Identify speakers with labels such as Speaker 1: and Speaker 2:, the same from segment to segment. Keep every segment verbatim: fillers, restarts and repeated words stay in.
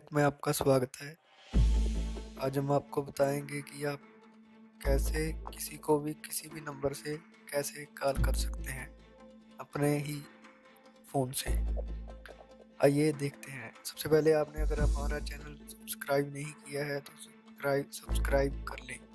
Speaker 1: Take में आपका स्वागत है। आज हम आपको बताएंगे कि आप कैसे किसी को भी किसी भी नंबर से कैसे कॉल कर सकते हैं अपने ही फ़ोन से। आइए देखते हैं। सबसे पहले आपने अगर हमारा चैनल सब्सक्राइब नहीं किया है तो सब्सक्राइब सब्सक्राइब कर लें।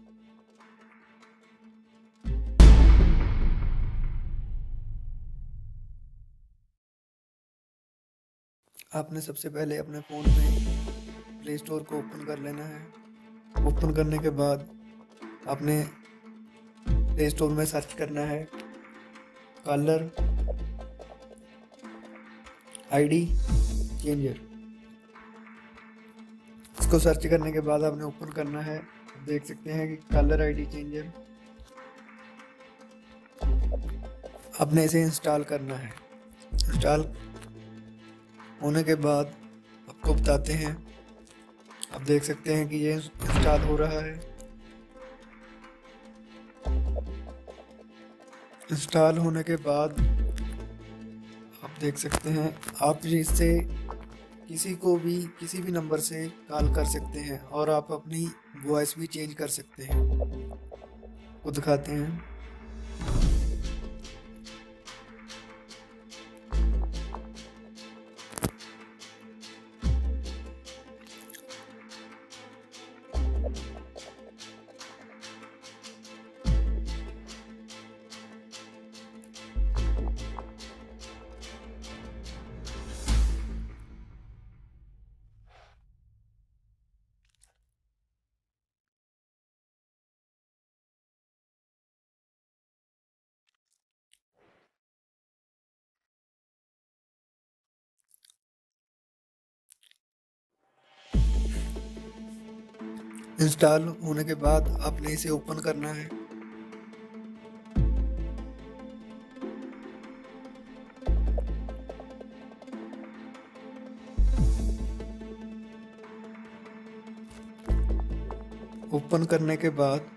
Speaker 1: आपने सबसे पहले अपने फ़ोन में प्ले स्टोर को ओपन कर लेना है। ओपन करने के बाद आपने प्ले स्टोर में सर्च करना है कॉलर आईडी चेंजर। इसको सर्च करने के बाद आपने ओपन करना है। देख सकते हैं कि कॉलर आईडी चेंजर आपने इसे इंस्टॉल करना है। इंस्टॉल होने के बाद आपको बताते हैं। आप देख सकते हैं कि ये इंस्टॉल हो रहा है। इंस्टॉल होने के बाद आप देख सकते हैं आप इससे किसी को भी किसी भी नंबर से कॉल कर सकते हैं और आप अपनी वॉइस भी चेंज कर सकते हैं। वो दिखाते हैं। इंस्टॉल होने के बाद आपने इसे ओपन करना है। ओपन करने के बाद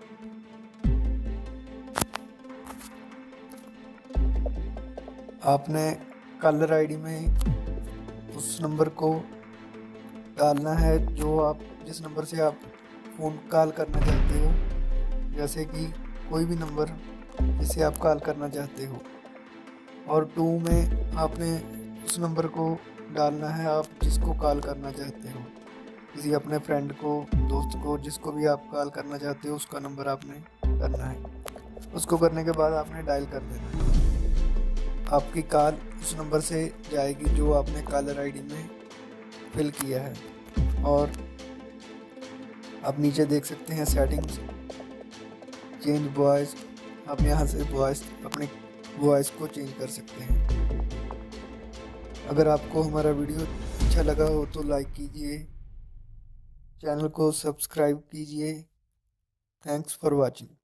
Speaker 1: आपने कॉलर आईडी में उस नंबर को डालना है जो आप जिस नंबर से आप फ़ोन कॉल करना चाहते हो। जैसे कि कोई भी नंबर जिसे आप कॉल करना चाहते हो। और टू में आपने उस नंबर को डालना है आप जिसको कॉल करना चाहते हो। किसी अपने फ्रेंड को, दोस्त को, जिसको भी आप कॉल करना चाहते हो उसका नंबर आपने करना है। उसको करने के बाद आपने डायल कर देना है। आपकी कॉल उस नंबर से जाएगी जो आपने कॉलर आईडी में फिल किया है। और आप नीचे देख सकते हैं सेटिंग्स, चेंज वॉइस। आप यहाँ से वॉइस अपने वॉइस को चेंज कर सकते हैं। अगर आपको हमारा वीडियो अच्छा लगा हो तो लाइक कीजिए, चैनल को सब्सक्राइब कीजिए। Thanks for watching.